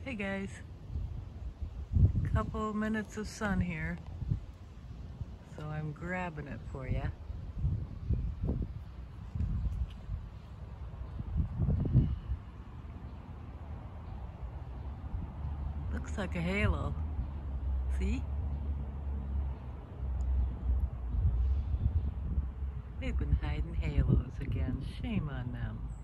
Hey guys, couple minutes of sun here, so I'm grabbing it for you. Looks like a halo. See? They've been hiding halos again. Shame on them.